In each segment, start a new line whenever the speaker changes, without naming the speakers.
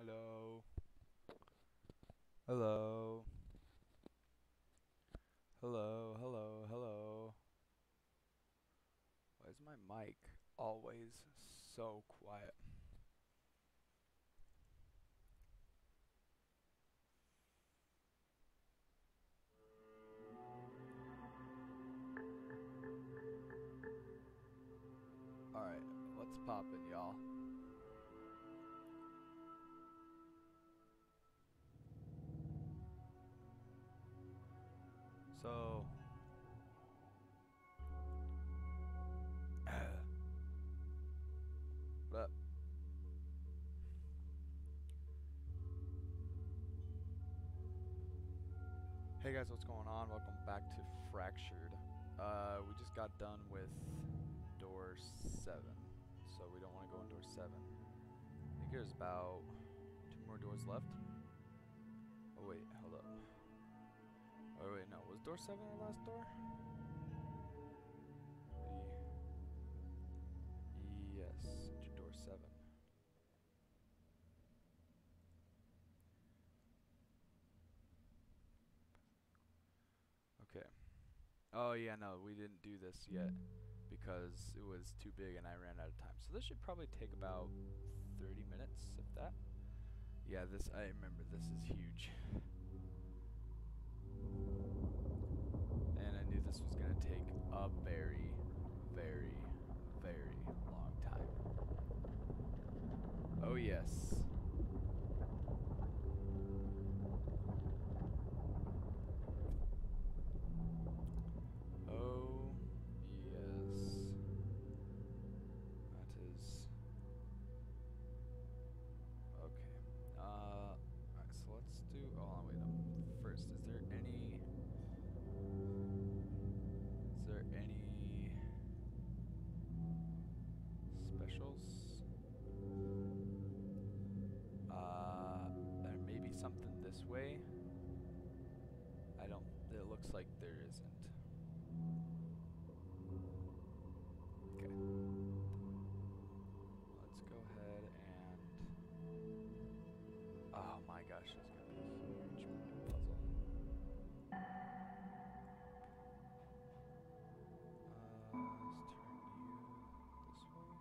Hello. Hello. Hello, hello, hello. Why is my mic always so quiet? Alright, what's poppin', y'all? So, what up? Hey guys, what's going on? Welcome back to Fractured. We just got done with door 7, so we don't want to go in door 7. I think there's about 2 more doors left. Oh wait, hold up. Oh wait, no, was door 7 our last door? Yes, enter door 7. Okay. Oh yeah, no, we didn't do this yet because it was too big and I ran out of time. So this should probably take about 30 minutes, if that. Yeah, I remember this is huge. And I knew this was gonna take a very, very, very long time. Oh yes. Oh yes. That is okay. Alright, so let's do wait up. First, is there any specials? There may be something this way. It looks like there isn't. Okay. Let's go ahead and... Oh my gosh, there's gonna be a huge puzzle. Let's turn you this way.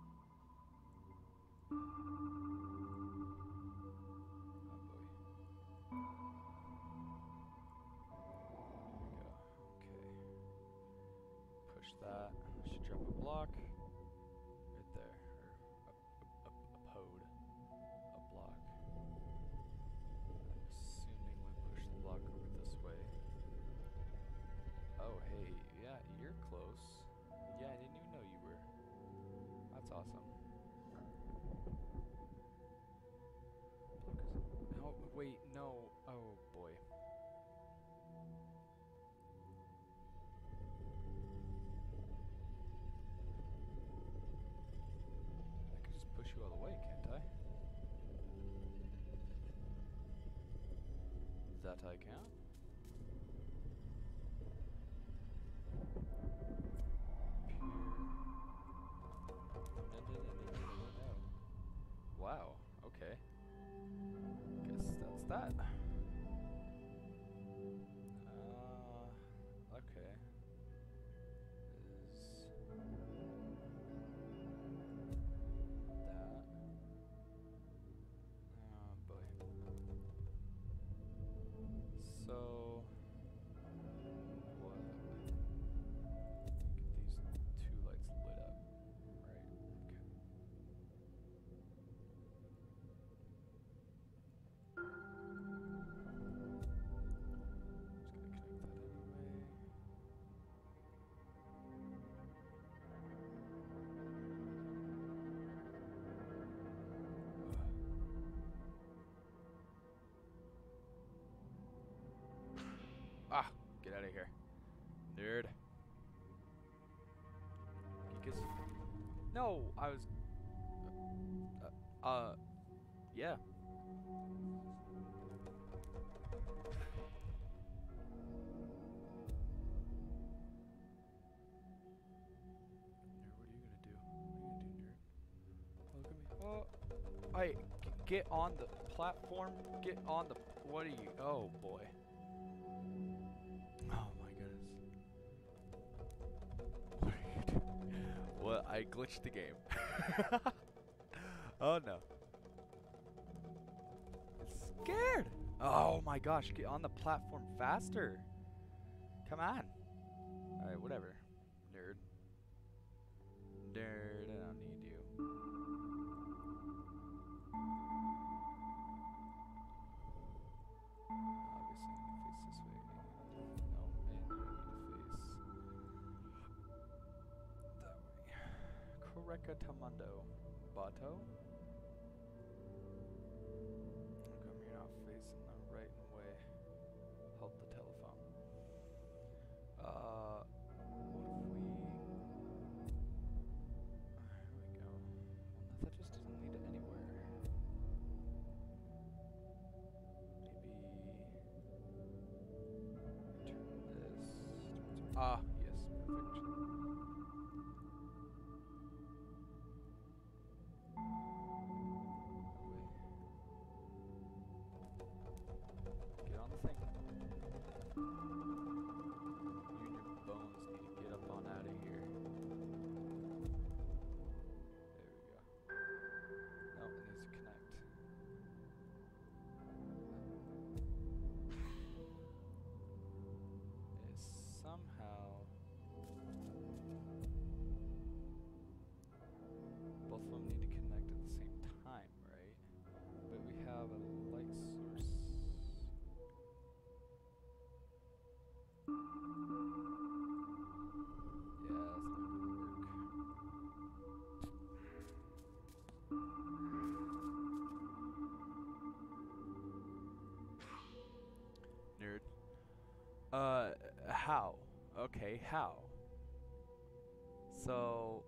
Oh boy. There we go. Okay. Push that. Should drop a block right there, or a pod, a block. I'm assuming we push the block over this way. Oh hey, yeah, you're close. Yeah, I didn't even know you were. That's awesome. Oh wait, no. Oh boy. I could just push you all the way, can't I? That I can. No. Wow. Okay. Guess that's that. Okay. Is that? Oh boy. So what? Get these 2 lights lit up. Right. Okay. Just gonna connect that anyway. Ah! Get out of here. Nerd. Geekus. No! I was... yeah. Nerd, what are you gonna do? What are you gonna do, nerd? Oh, look at me. Hey, get on the platform. Get on the. What are you? Oh boy. Oh my goodness. What are you doing? Well, I glitched the game. Oh no. It's scared. Oh my gosh, get on the platform faster. Come on. Alright, whatever. Nerd. Nerd, I don't need you. Obviously, I need to face this way. No, and you need to face that way. Correca Tamundo. Bato? Come here now, facing the right way. Hold the telephone. What if we... Here we go. Well, that just doesn't lead to anywhere. Maybe... turn this... Ah, yes, perfect. Get on the thing. You and your bones need to get up on out of here. There we go. No, it needs to connect. Is somehow both of them need to connect at the same time, right? But we have a light source. Yeah, that's not gonna work. Nerd. How? Okay, how? So,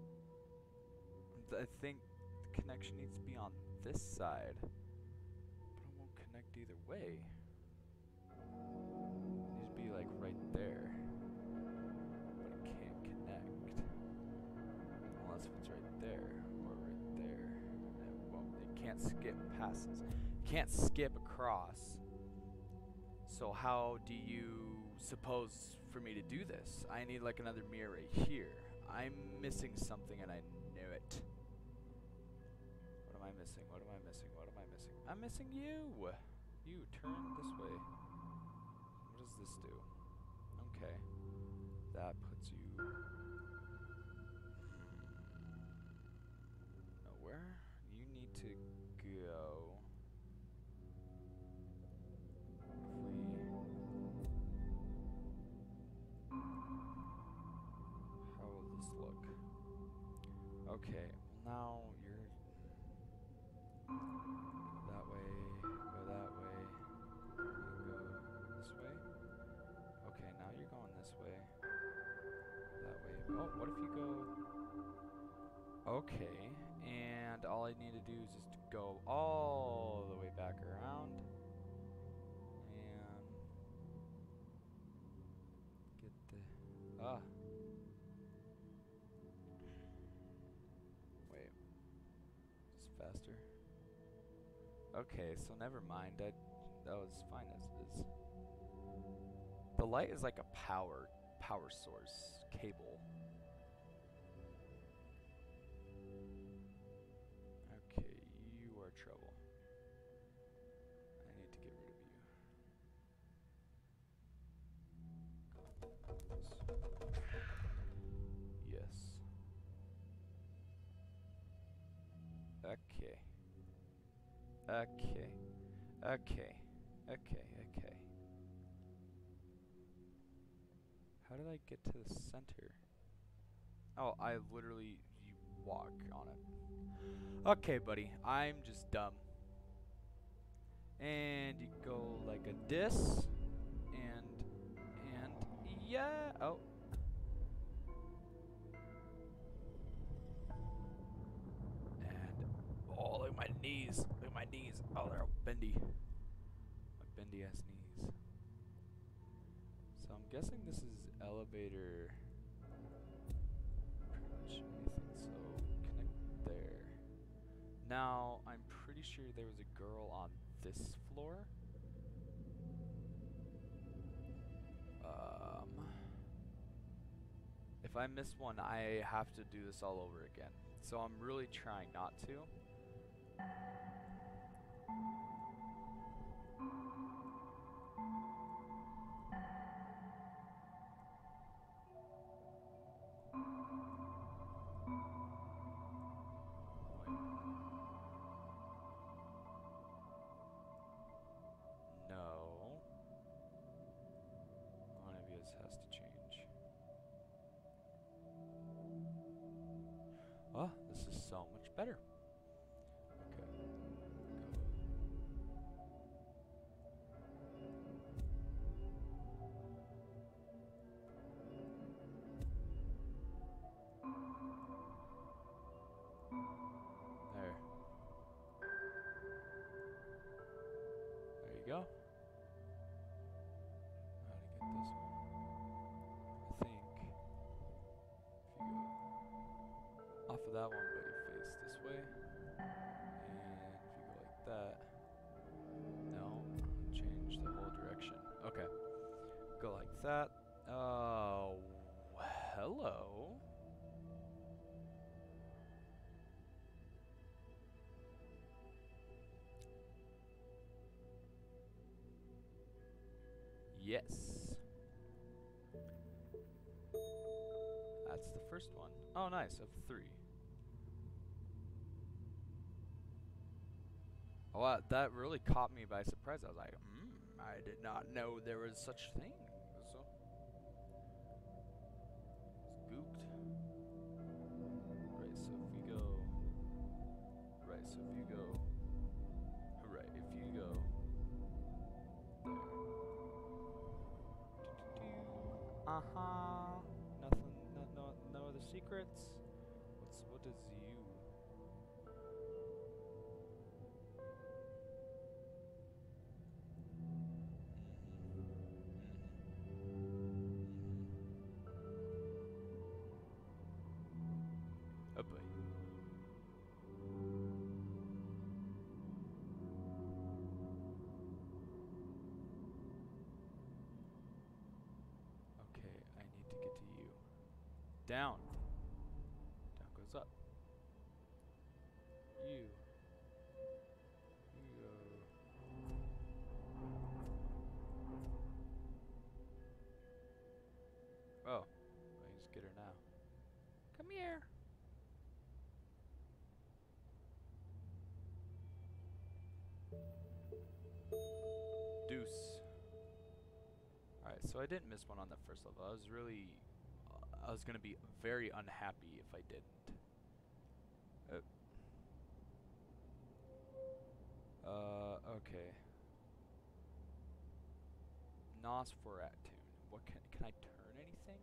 I think the connection needs to be on this side, but it won't connect either way. It needs to be like right there, but it can't connect unless it's right there or right there. And it won't. It can't skip passes. It can't skip across. So how do you suppose for me to do this? I need like another mirror right here. I'm missing something and I knew it. What am I missing? What am I missing? What am I missing? I'm missing you! You, turn this way. What does this do? Okay. That puts you... nowhere. You need to go... How will this look? Okay, now you're... go that way, go that way, you go this way. Okay, now you're going this way, that way. Oh, what if you go... Okay, and all I need to do is just go all the way back around. And... get the... ah. Wait. Just faster. Okay, so never mind. That was fine as is. The light is like a power source cable. Okay, you are trouble. I need to get rid of you. Yes. Okay. Okay. Okay. Okay. Okay. How did I get to the center? Oh, I literally... you walk on it. Okay, buddy. I'm just dumb. And you go like a this. And... yeah. Oh. And... oh, look at my knees. Look at my knees. Oh, they're all bendy. My bendy ass knees. So I'm guessing this is elevator. Pretty much anything. So connect there. Now, I'm pretty sure there was a girl on this floor. If I miss one, I have to do this all over again. So I'm really trying not to. No. One of you has to change. Oh, this is so much better. Okay. There. There you go. How to get this one? I think if you go off of that one, but you face this way, and if you go like that, no, change the whole direction. Okay, go like that. Oh, hello. Yes. That's the first one. Oh, nice, of 3. Oh, wow, that really caught me by surprise. I was like, I did not know there was such thing. So gooped. Right, so if you go. Right, so if you go. Right, if you go. There. Nothing. No other secrets. What is you? Oh boy. Okay, I need to get to you. Down. Down goes up. You. You go. Oh, I just get her now. Come here. Deuce. Alright, so I didn't miss one on the first level. I was gonna be very unhappy if I didn't. Okay. Nosferatu. What can I turn anything?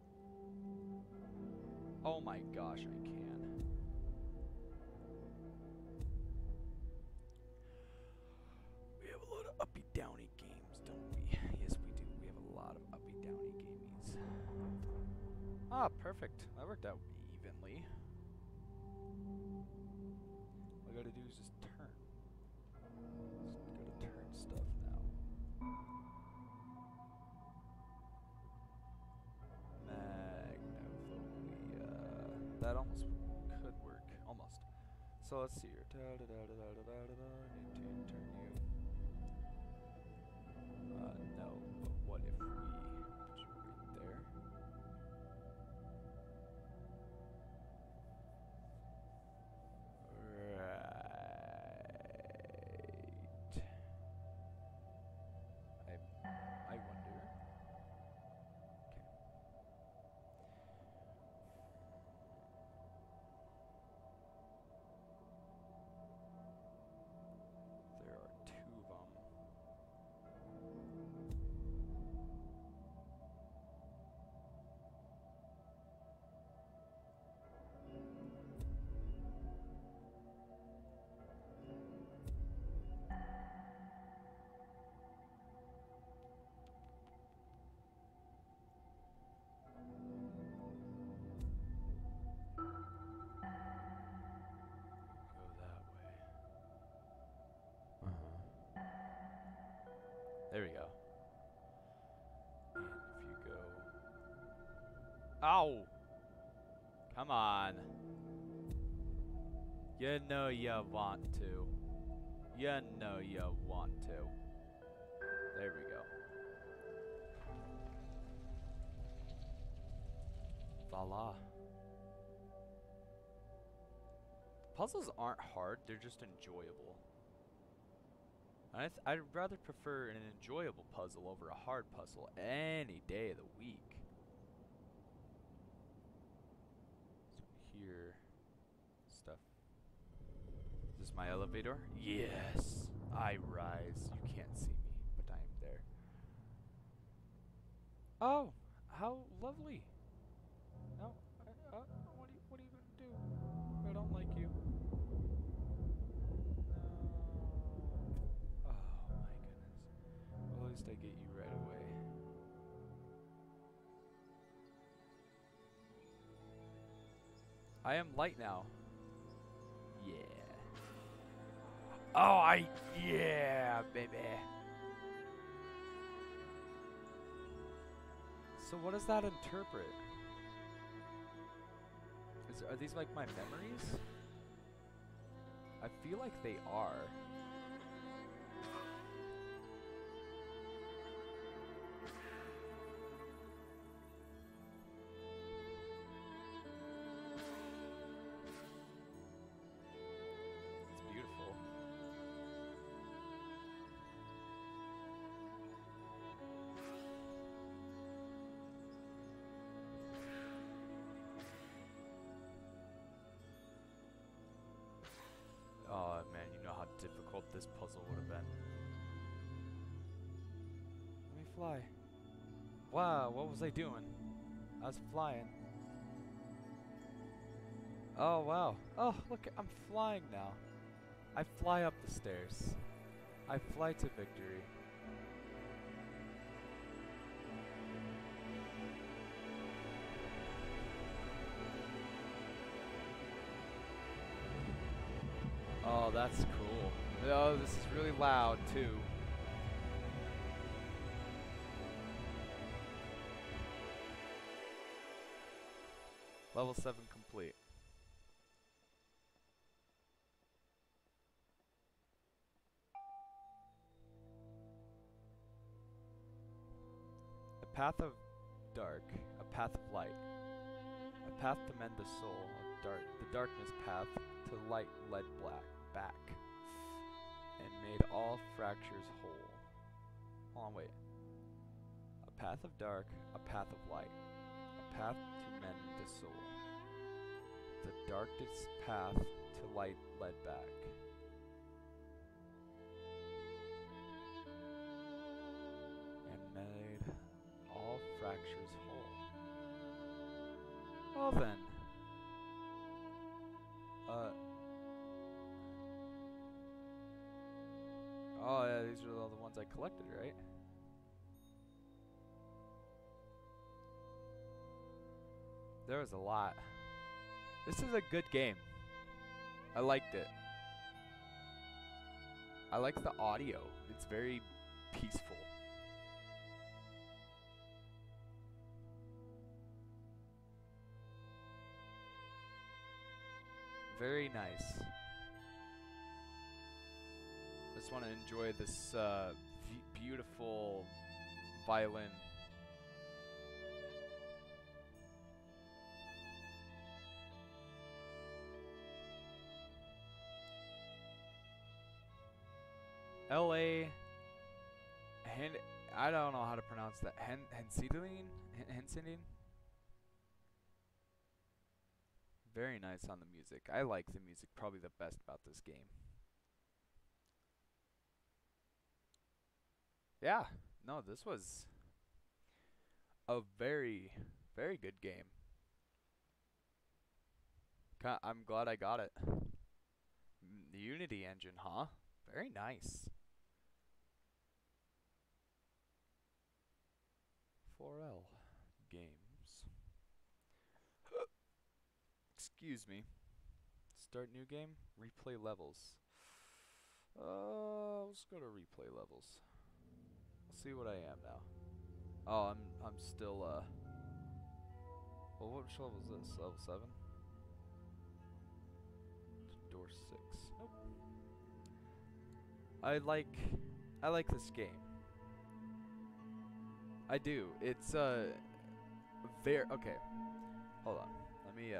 Oh my gosh, I can. We have a lot of uppy downy games, don't we? Yes, we do. We have a lot of uppy downy gamies. Ah, perfect. That worked out evenly. All I gotta do is just turn. Just gotta turn stuff now. Magnolia. That almost could work. Almost. So let's see here. Need to turn you. No, but what if we put you right there? Right. I wonder. Okay. There are 2 of them. Ow! Come on. You know you want to. You know you want to. There we go. Voila. Puzzles aren't hard, they're just enjoyable. I'd rather prefer an enjoyable puzzle over a hard puzzle any day of the week. So here, stuff. Is this my elevator? Yes, I rise. You can't see me, but I am there. Oh, how lovely. No, what are you gonna do? I don't like you. No. Oh my goodness. Well, at least I get you right away. I am light now. Yeah. Oh, yeah, baby. So what does that interpret? Are these like my memories? I feel like they are. It's beautiful. Oh man, you know how difficult this puzzle would have been. Let me fly. Wow, what was I doing? I was flying. Oh wow. Oh, look, I'm flying now. I fly up the stairs. I fly to victory. Oh, that's cool. Oh, this is really loud, too. Level 7 complete. A path of dark, a path of light, a path to mend the soul, the darkness path to light led back, and made all fractures whole. Hold on, wait. A path of dark, a path of light, a path to mend the soul, the darkest path to light led back. And made all fractures whole. Well then. Oh yeah, these are all the ones I collected, right? There was a lot. This is a good game. I liked it. I like the audio. It's very peaceful. Very nice. Just want to enjoy this beautiful violin. L.A. I don't know how to pronounce that. Hensiedling? Very nice on the music. I like the music probably the best about this game. Yeah, no, this was a very, very good game. I'm glad I got it. The Unity engine, huh? Very nice. 4L games. Excuse me. Start new game. Replay levels. Let's go to replay levels. Let's see what I am now. Oh, I'm still Well, which level is this? Level 7? Door 6. Nope. I like this game. I do. It's very okay. Hold on. Let me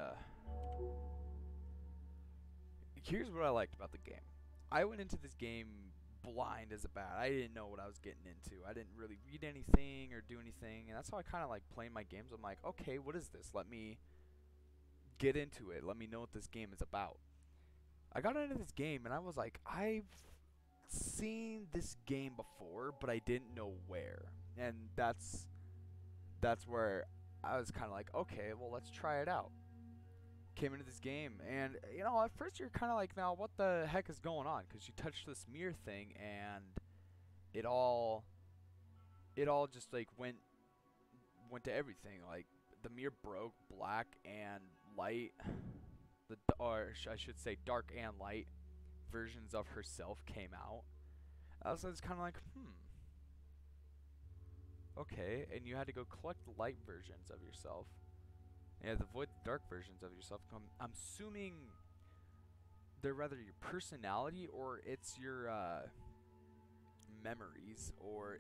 Here's what I liked about the game. I went into this game blind as a bat. I didn't know what I was getting into. I didn't really read anything or do anything, and that's how I kind of like playing my games. I'm like, okay, what is this? Let me get into it. Let me know what this game is about. I got into this game and I was like, I've seen this game before, but I didn't know where. And that's where I was kind of like, okay, well, let's try it out. Came into this game, and at first you're kind of like, now what the heck is going on? Because you touched this mirror thing, and it all just like went to everything. Like the mirror broke, black and light, I should say dark and light versions of herself came out. I was just kind of like, okay, and you had to go collect the light versions of yourself. And you had to avoid the dark versions of yourself. I'm assuming they're rather your personality, or it's your memories, or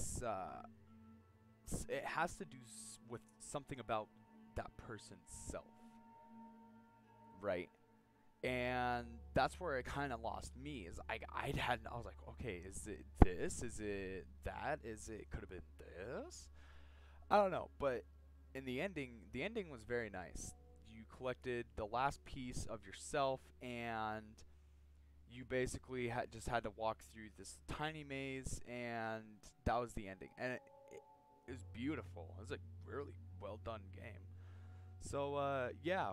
it has to do with something about that person's self, right? And that's where it kind of lost me. Is I was like, okay, is it this? Is it that? Could have been this? I don't know, but in the ending was very nice. You collected the last piece of yourself, and you basically just had to walk through this tiny maze, and that was the ending. And it was beautiful. It was a really well done game. So yeah,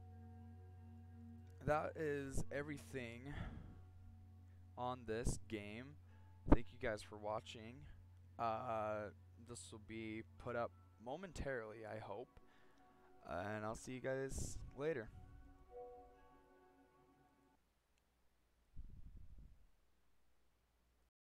that is everything on this game. Thank you guys for watching. This will be put up momentarily, I hope. And I'll see you guys later.